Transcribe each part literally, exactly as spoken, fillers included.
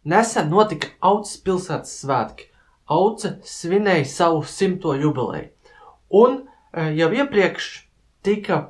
nesen notika Auces pilsētas svētki. Auce svinēja savu simto jubileju. Un jau iepriekš tika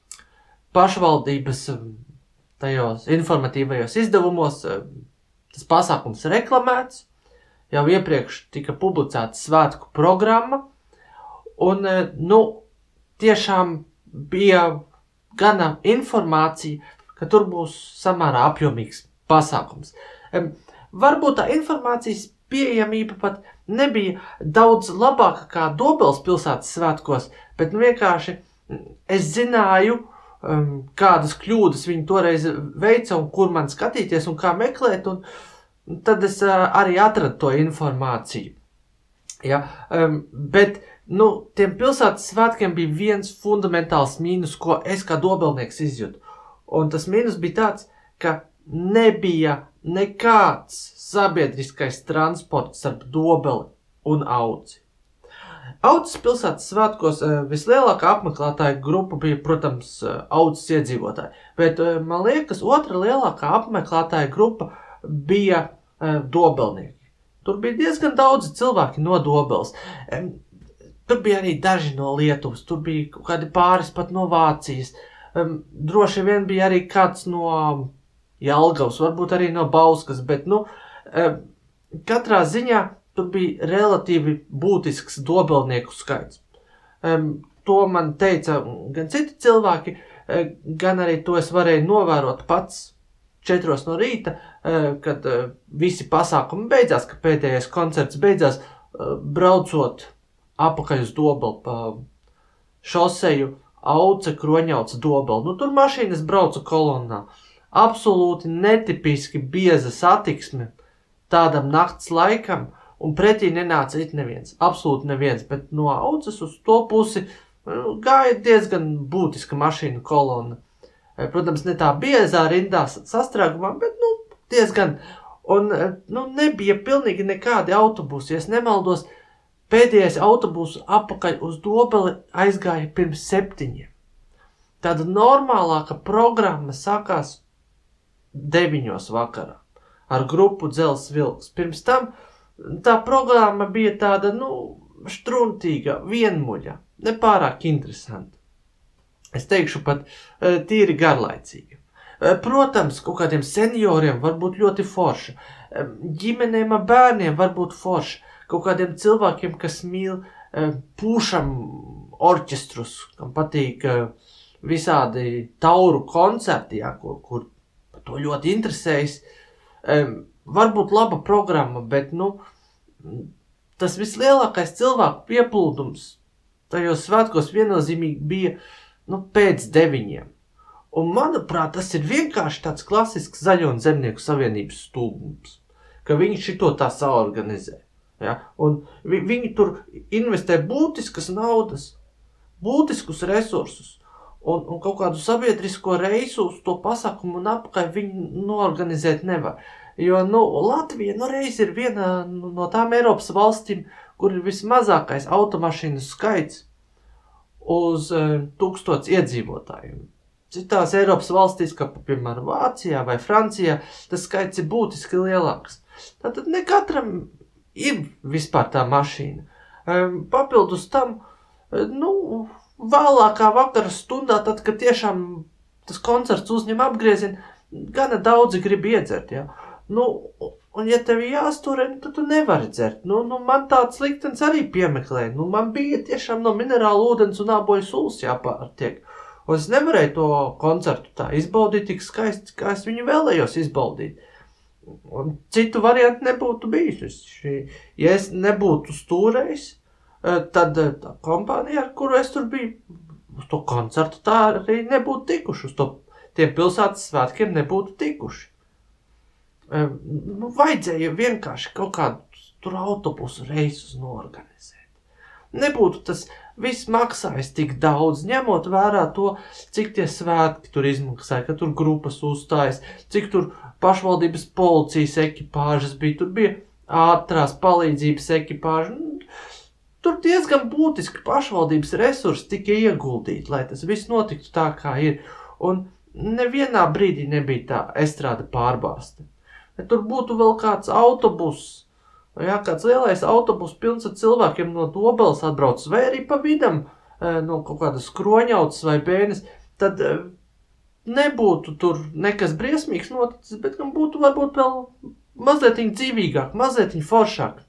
pašvaldības tajos informatīvajos izdevumos tas pasākums reklamēts, jau iepriekš tika publicēta svētku programma, un, nu, tiešām bija gana informācija, ka tur būs samērā apjomīgs pasākums. Varbūt tā informācijas pieejamība pat nebija daudz labāka kā Dobeles pilsētas svētkos, bet nu vienkārši es zināju, um, kādas kļūdas viņi toreiz veica un kur man skatīties un kā meklēt, un tad es uh, arī atradu to informāciju. Ja, um, bet, nu, tiem pilsētas svētkiem bija viens fundamentāls mīnus, ko es kā dobelnieks izjūtu. Un tas mīnus bija tāds, ka nebija nekāds sabiedriskais transports starp Dobeli un Auci. Auces pilsētas svētkos vislielākā apmeklētāja grupa bija, protams, Auces iedzīvotāji, bet, man liekas, otra lielākā apmeklētāja grupa bija dobelnieki. Tur bija diezgan daudzi cilvēki no Dobeles. Tur bija arī daži no Lietuvas, tur bija kādi pāris pat no Vācijas. Droši vien bija arī kāds no Jelgavas, varbūt arī no Bauskas, bet, nu, katrā ziņā tur bija relatīvi būtisks dobelnieku skaits. To man teica gan citi cilvēki, gan arī to es varēju novērot pats četros no rīta, kad visi pasākumi beidzās, ka pēdējais koncerts beidzās, braucot apakaļ uz Dobeli pa šoseju Auce, Kroņauca, Dobeli. Nu, tur mašīnas brauca kolonnā. Absolūti netipiski bieza satiksme tādam nakts laikam, un pretī nenāca it neviens, absolūti neviens, bet no Auces uz to pusi gāja diezgan būtiska mašīnu kolona. Protams, ne tā biezā rindā sastrēgumā, bet, nu, diezgan. Un, nu, nebija pilnīgi nekādi autobusi, ja es nemaldos, pēdējais autobus apakaļ uz Dobeli aizgāja pirms septiņiem. Tāda normālāka programma sākās deviņos vakarā ar grupu Dzelzs vilks. Pirms tam tā programma bija tāda, nu, štruntīga, vienmuļa, nepārāk interesanta. Es teikšu pat tīri garlaicīga. Protams, kaut kādiem senioriem var būt ļoti forša, ģimenēm ar bērniem var būt forša, kaut kādiem cilvēkiem, kas mīl pūšam orķestrus, kam patīk visādi tauru koncerti, jā, kur, kur to ļoti interesējas. Varbūt laba programma, bet, nu, tas vislielākais cilvēku pieplūdums tajos svētkos viennozīmīgi bija, nu, pēc deviņiem. Un, manuprāt, tas ir vienkārši tāds klasisks Zaļo un Zemnieku savienības stulbums, ka viņi šito tā saorganizē. Ja? Un vi, viņi tur investē būtiskas naudas, būtiskus resursus, un, un kaut kādu sabiedrisko reisu uz to pasākumu un apakaļ viņi noorganizēt nevar. Jo, nu, Latvija, nu, reiz ir viena no tām Eiropas valstīm, kur ir vismazākais automašīnu skaits uz e, tūkstots iedzīvotājiem. Citās Eiropas valstīs, kā, piemēram, Vācijā vai Francijā, tas skaits ir būtiski lielāks. Tātad ne katram ir vispār tā mašīna. E, papildus tam, e, nu, vēlākā vakara stundā, tad, kad tiešām tas koncerts uzņem apgriezienu, gana daudzi grib iedzert, jā. Nu, un ja tev jāsturē, tad tu nevari dzert. Nu, nu, man tāds liktenis arī piemeklē. Nu, man bija tiešām no minerāla ūdens un āboju sulas jāpārtiek. Un es nevarēju to koncertu tā izbaudīt tik skaisti, kā es viņu vēlējos izbaudīt. Un citu variantu nebūtu bijis. Ja es nebūtu stūrējis, tad tā kompānija, ar kuru es tur biju, uz to koncertu tā arī nebūtu tikuši. Uz to tiem pilsētas svētkiem nebūtu tikuši. Nu, vajadzēja vienkārši kaut kādu tur autobusu reisus noorganizēt. Nebūtu tas viss maksājis tik daudz, ņemot vērā to, cik tie svētki tur izmaksāja, ka tur grupas uzstājas, cik tur pašvaldības policijas ekipāžas bija, tur bija ātrās palīdzības ekipāža. Tur diezgan būtiski pašvaldības resursi tika ieguldīti, lai tas viss notiktu tā, kā ir. Un nevienā brīdī nebija tā estrāde pārbāsta. ja tur būtu vēl kāds autobus, jā, kāds lielais autobus pilns ar cilvēkiem no Dobeles atbrauc, vai arī pa vidam no kaut kādas Kroņautas vai Bēnes, tad nebūtu tur nekas briesmīgs noticis, bet gan būtu varbūt vēl mazliet dzīvīgāk, mazliet foršāk.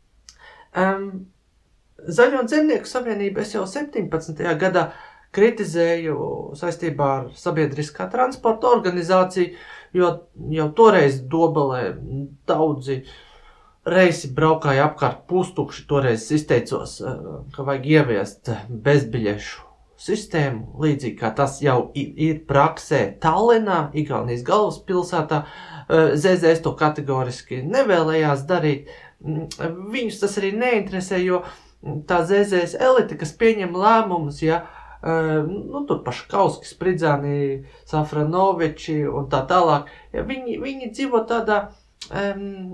Um, Zaļo un Zemnieku savienība es jau septiņpadsmitajā gadā kritizēju saistībā ar sabiedriskā transporta organizāciju, jo jau toreiz Dobelē daudzi reisi braukāja apkārt pustukši, toreiz es izteicos, ka vajag ieviest bezbiļešu sistēmu, līdzīgi kā tas jau ir praksē Tallinā, Igaunijas galvaspilsētā. zet zet es to kategoriski nevēlējās darīt. Viņus tas arī neinteresē, jo tā zet zet es elite, kas pieņem lēmumus, ja, nu, tur Paškauski, Spridzāni, Safranoviči un tā tālāk, ja, viņi, viņi dzīvo tādā um,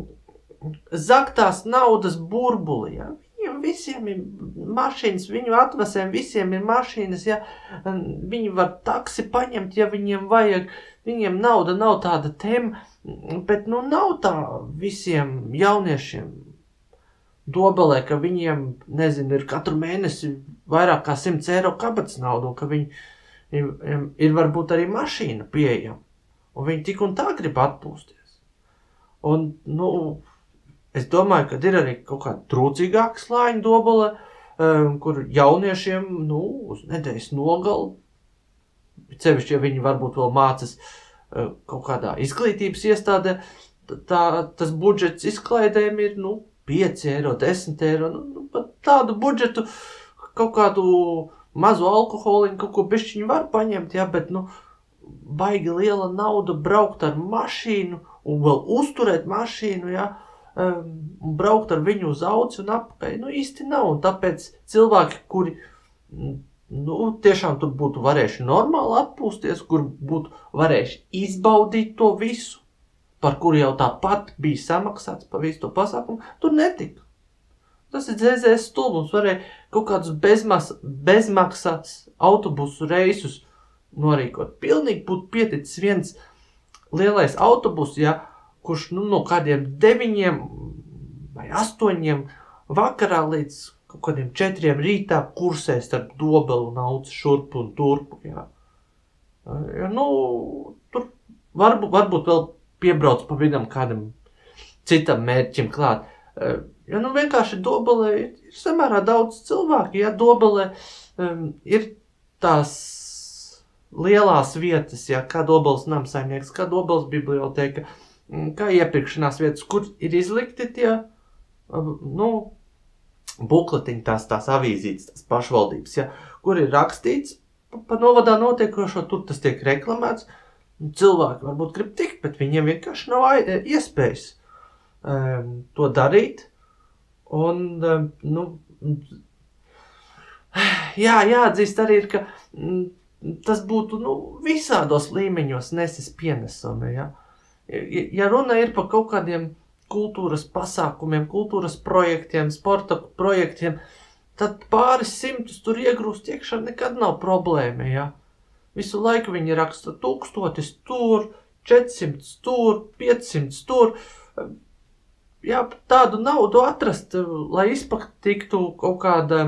zaktās naudas burbuli, ja. Viņiem visiem ir mašīnas, viņu atvasēm visiem ir mašīnas, ja. Viņi var taksi paņemt, ja viņiem vajag, viņiem nauda nav tāda tēma, bet nu nav tā visiem jauniešiem Dobelē, ka viņiem, nezinu, ir katru mēnesi vairāk kā simts eiro kabatas naudu, un ka viņi ir, ir varbūt arī mašīna pieejama, un viņi tik un tā grib atpūsties. Un, nu, es domāju, ka ir arī kaut kāda trūcīgāka slāņa Dobelē, um, kur jauniešiem, nu, uz nedēļas nogali, sevišķi, ja viņi varbūt vēl mācas uh, kaut kādā izglītības iestādē, tā, tas budžets izklaidēm ir, nu, pieci eiro, desmit eiro, nu, pat tādu budžetu, kaut kādu mazu alkoholiņu, kaut ko bišķiņu var paņemt, jā, bet, nu, baigi liela nauda braukt ar mašīnu un vēl uzturēt mašīnu, jā, um, un braukt ar viņu uz auci un apakaļ, nu, īsti nav, un tāpēc cilvēki, kuri, nu, tiešām tur būtu varējuši normāli atpūsties, kur būtu varējuši izbaudīt to visu, par kuru jau tāpat bija samaksāts pa visu to pasākumu, tur netika. Tas ir zet zet es stulbums, varēja kaut kādus bezmas, bezmaksas autobusu reisus norīkot. Pilnīgi būtu pieticis viens lielais autobus, ja, kurš nu, no kādiem deviņiem vai astoņiem vakarā līdz kaut kādiem četriem rītā kursē starp Dobelu un Auci šurpu un turpu. Ja. Ja, nu, tur varbūt, varbūt vēl piebrauc pa vidam kādam citam mērķim klāt. Ja, nu, vienkārši Dobelē ir samērā daudz cilvēku. Ja Dobelē um, ir tās lielās vietas, ja, kā Dobeles namsaimnieks, kā Dobeles biblioteka, kā iepirkšanās vietas, kur ir izlikti tie, nu, bukletiņi, tās, tās avīzītes, tās pašvaldības, ja, kur ir rakstīts pa, pa novadā notiekošo, tur tas tiek reklamēts. Cilvēki varbūt grib tikt, bet viņiem vienkārši nav iespējas um, to darīt. Un, um, nu, jā, jāatzīst arī, ka mm, tas būtu, nu, visādos līmeņos nesis pienesumi, ja. Ja runa ir par kaut kādiem kultūras pasākumiem, kultūras projektiem, sporta projektiem, tad pāris simtus tur iegrūst iekšā nekad nav problēma, ja. Visu laiku viņi raksta tūkstotis tur, četrsimts tur, piecsimts tur. Jā, tādu naudu atrast, lai izpatiktu kaut kādam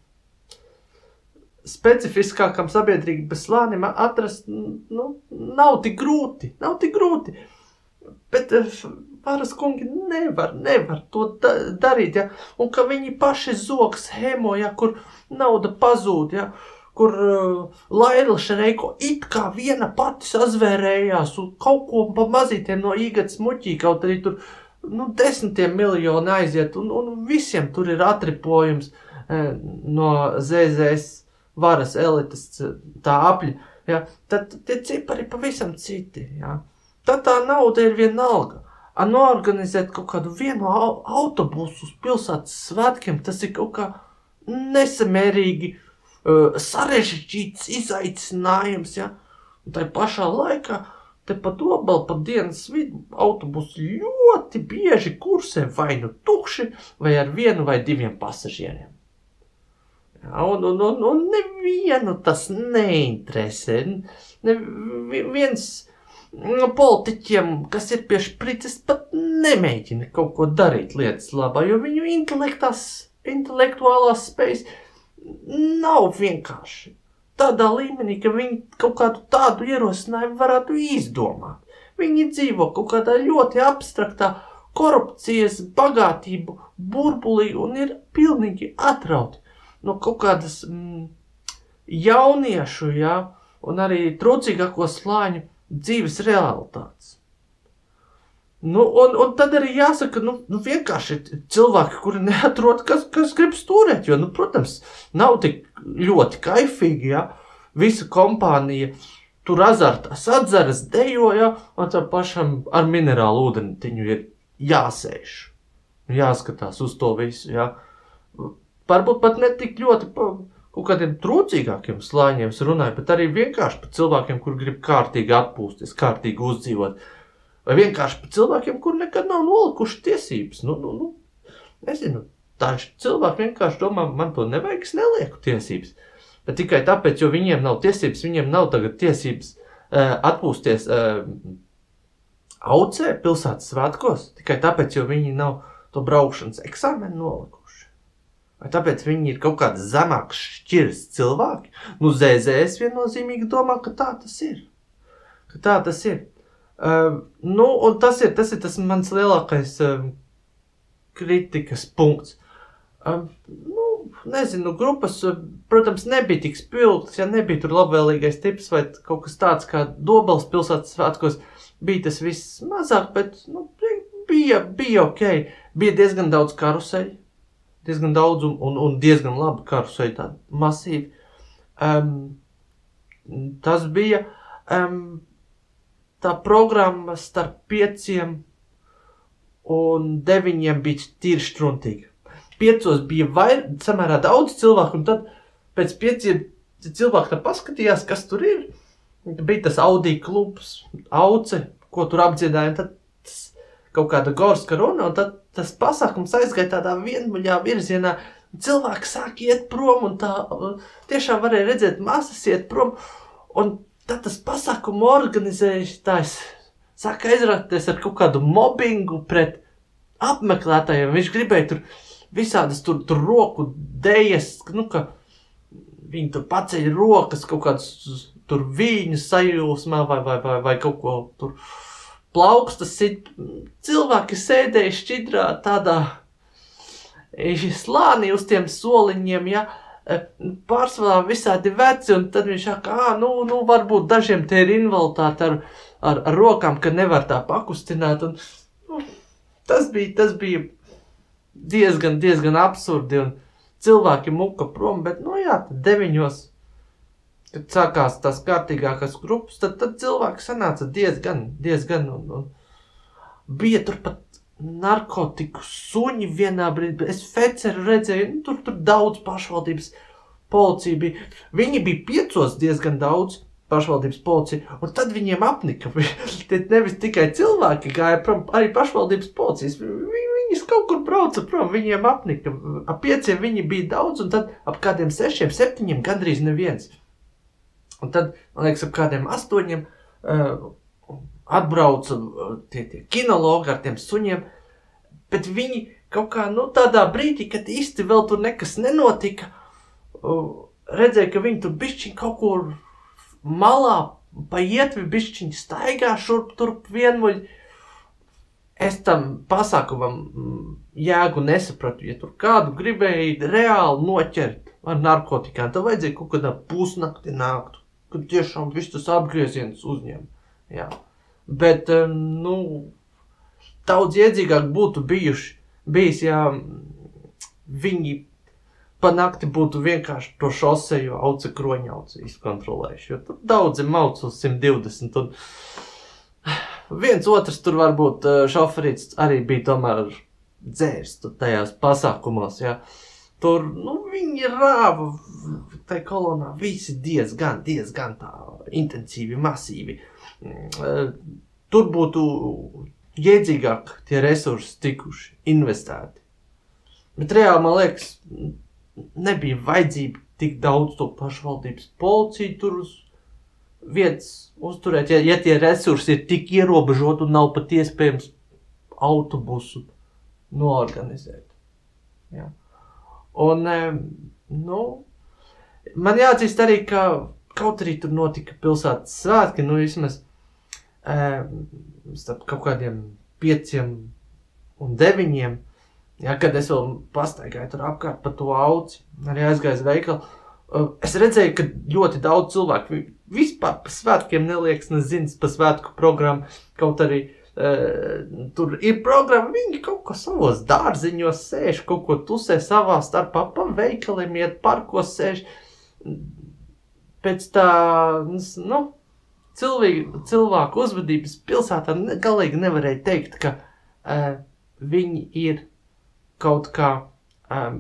specifiskākam sabiedrības slānim, atrast, nu, nav tik grūti, nav tik grūti. Bet varas kungi nevar, nevar to da darīt, ja, un ka viņi paši zog schēmo, ja, kur nauda pazūd, ja, kur uh, Laila Šereiko it kā viena pati sazvērējās un kaut ko pa mazītiem no īgats muķī, kaut arī tur, nu, desmitiem miljoni aiziet, un, un visiem tur ir atripojums eh, no zet zet es varas elites tā apļa, ja, tad tie cipari pavisam citi, ja. Tad tā nauda ir vienalga. A noorganizēt kaut kādu vienu autobusu uz pilsētas svētkiem, tas ir kaut kā nesamērīgi Uh, sarežģīts izaicinājums, ja, un tai pašā laikā te pa Dobeli, pa dienas vidu autobusi ļoti bieži kursē vai nu tukši, vai ar vienu vai diviem pasažieriem. Ja, un, un, un, un nevienu tas neinteresē, neviens politiķiem, kas ir pie šprices, pat nemēģina kaut ko darīt lietas labā, jo viņu intelektuālās spējas nav vienkārši tādā līmenī, ka viņi kaut kādu tādu ierosinājumu varētu izdomāt. Viņi dzīvo kaut kādā ļoti abstraktā korupcijas, bagātību burbulī un ir pilnīgi atrauti no kaut kādas mm, jauniešu, jā, un arī trūcīgāko slāņu dzīves realitātes. Nu, un, un tad arī jāsaka, nu, nu vienkārši cilvēki, kuri neatrod, kas, kas grib stūrēt, jo, nu, protams, nav tik ļoti kaifīgi, jā, visa kompānija tur azartās atzaras, dejo, jā, un tā pašam ar minerālu ūdentiņu ir jāsēž, jāskatās uz to visu, jā. Varbūt pat ne tik ļoti pa kaut kādiem trūcīgākiem slāņiem runāju, bet arī vienkārši par cilvēkiem, kur grib kārtīgi atpūsties, kārtīgi uzdzīvot, vai vienkārši par cilvēkiem, kur nekad nav nolikuši tiesības. Nu, nu, nu, nezinu, tā cilvēki vienkārši domā, man to nevajag, es nelieku tiesības. Bet tikai tāpēc, jo viņiem nav tiesības, viņiem nav tagad tiesības uh, atpūsties uh, Aucē pilsētas svētkos, tikai tāpēc, jo viņi nav to braukšanas eksāmenu nolikuši. Vai tāpēc viņi ir kaut kāds zemāks šķirs cilvēki? Nu, Z Z S viennozīmīgi domā, ka tā tas ir. Ka tā tas ir. Uh, nu, un tas ir, tas ir tas mans lielākais uh, kritikas punkts. Uh, nu, nezinu, grupas, uh, protams, nebija tik spilgtas, ja nebija tur labvēlīgais tips vai kaut kas tāds kā Dobeles pilsētas svētkos, bija tas viss mazāk, bet, nu, bija, bija ok. Bija diezgan daudz karuseļu. Diezgan daudz un, un, un diezgan labi karuseļi, tādi masīvi. Um, tas bija um, tā programma starp pieciem un deviņiem bija tīri štruntīga. Piecos bija vair, samērā daudz cilvēku, un tad pēc pieciem cilvēki tā paskatījās, kas tur ir. Bija tas Audi klubs, Auce, ko tur apdziedāja, un tad kaut kāda gorska runa, un tad tas pasākums aizgāja tādā vienmuļā virzienā. Cilvēki sāk iet prom, un tā tiešām varēja redzēt masas iet prom, un tad tas pasākumu organizētājs sāk aizrāties ar kaut kādu mobbingu pret apmeklētājiem. Viņš gribēja tur visādas tur, tur roku dejas, nu, ka viņi tur paceļ rokas kaut kādus tur vīņu sajūsmā vai, vai, vai, vai kaut ko tur plaukstas sit. Cilvēki sēdēja šķidrā tādā slānī uz tiem soliņiem, ja, pārsvarā visādi veci, un tad viņš saka, ā, nu, nu, varbūt dažiem te ir invaliditāte ar, ar, ar rokām, ka nevar tā pakustināt, un nu, tas bija, tas bija diezgan, diezgan absurdi, un cilvēki muka prom, bet, nu jā, tad deviņos, kad sākās tās kārtīgākās grupas, tad, tad cilvēki sanāca diezgan, diezgan, un, un bija tur pat narkotiku suņi vienā brīdī. Es Feceru redzēju, nu, tur, tur daudz pašvaldības policija bija. Viņi bija piecos diezgan daudz pašvaldības policija, un tad viņiem apnika. Nevis tikai cilvēki gāja prom, arī pašvaldības policijas. Viņas kaut kur brauca prom, viņiem apnika. Ap pieciem viņi bija daudz, un tad ap kādiem sešiem, septiņiem gandrīz neviens. Un tad, man liekas, ap kādiem astoņiem uh, atbrauca uh, tie, tie kinologi ar tiem suņiem, bet viņi kaut kā, nu, tādā brīdī, kad īsti vēl tur nekas nenotika, uh, redzēja, ka viņi tur bišķiņ kaut kur malā pa ietvi bišķiņ staigā šurp turp vienmuļ. Es tam pasākumam jēgu nesapratu, ja tur kādu gribēja reāli noķert ar narkotikām, tad vajadzēja kaut kādā pusnakti nākt, kad tiešām viss tas apgrieziens uzņem. Jā. Bet, nu, daudz iedzīgāk būtu bijuši, bijis, ja viņi pa nakti būtu vienkārši to šoseju Auce Kroņauci izkontrolējuši, jo tur daudzi mauc uz simt divdesmit, un viens otrs tur varbūt šoferīts arī bija tomēr dzērst tajās pasākumos, jā. Tur, nu, viņi rāva tai kolonā visi diezgan, diezgan tā intensīvi, masīvi. Tur būtu jēdzīgāk tie resursi tikuši investēti. Bet reāli, man liekas, nebija vajadzība tik daudz to pašvaldības policiju tur uz vietas uzturēt, ja, ja tie resursi ir tik ierobežot un nav pat iespējams autobusu noorganizēt. Jā. Un, nu, man jāatzīst arī, ka kaut arī tur notika pilsētas svētki, nu, vismaz starp kaut kādiem pieciem un deviņiem, jā, kad es vēl pastaigāju tur apkārt pa to auci, arī aizgāju uz veikalu, es redzēju, ka ļoti daudz cilvēku vispār pa svētkiem neliekas, nezins pa svētku programmu, kaut arī Uh, tur ir programma, viņi kaut ko savos dārziņos sēž, kaut ko tusē savā starpā, pa veikaliem iet, parkos sēž. Pēc tā, nu, cilvēku, cilvēku uzvedības pilsētā ne, galīgi nevarēja teikt, ka uh, viņi ir kaut kā, um,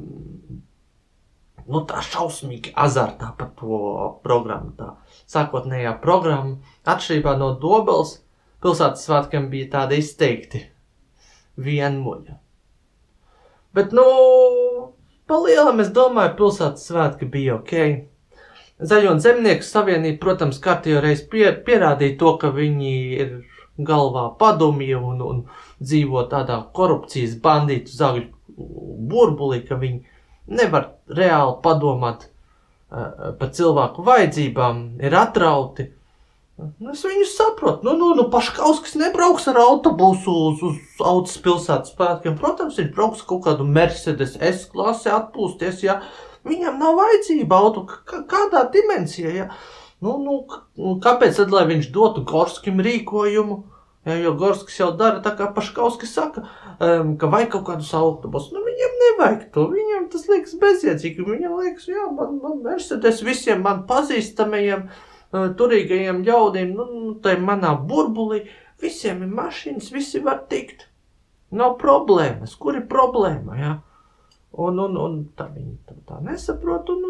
nu, tā šausmīgi azartā par to programmu. Tā sākotnējā programma, atšķirībā no Dobeles, pilsētas svētkiem bija tāda izteikti vienmuļa. Bet, nu, pa lielam, es domāju, pilsētas svētki bija ok. Zaļo un zemnieku savienība, protams, kārtējo reizi pie, pierādīja to, ka viņi ir galvā padomji un, un dzīvo tādā korupcijas bandītu zagļu burbulī, ka viņi nevar reāli padomāt uh, par cilvēku vajadzībām, ir atrauti. Es viņus saprotu. Nu, nu, nu, Paškauskis nebrauks ar autobusu uz, uz Auces pilsētas svētkiem. Protams, viņš brauks kaut kādu Mercedes S-klasi atpūsties, ja viņam nav vajadzība auto. K kādā dimensijā, ja? Nu, nu, kāpēc tad, lai viņš dotu Gorskim rīkojumu? Ja, jo Gorskis jau dara tā, kā Paškauskis saka, um, ka vajag kaut kādus autobusus. Nu, viņam nevajag to. Viņam tas liekas bezjēdzīgi. Viņam liekas, jā, man, man Mercedes visiem man pazīstamajiem turīgajiem ļaudīm, nu, tai manā burbulī, visiem ir mašīnas, visi var tikt. Nav problēmas. Kur ir problēma, jā? Un, un, un tā viņi tā, tā nesaprot, un,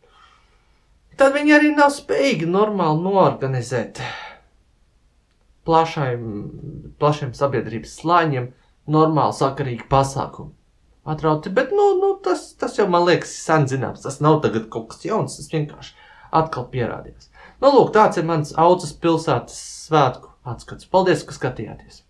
un tad viņi arī nav spējīgi normāli noorganizēt plašajiem, plašiem sabiedrības slāņiem normāli sakarīgi pasākumu. Atrauti, bet, nu, nu tas, tas jau, man liekas, sen zināms. Tas nav tagad kaut kas jauns, tas vienkārši atkal pierādījās. Nu, lūk, tāds ir mans Auces pilsētas svētku atskats. Paldies, ka skatījāties!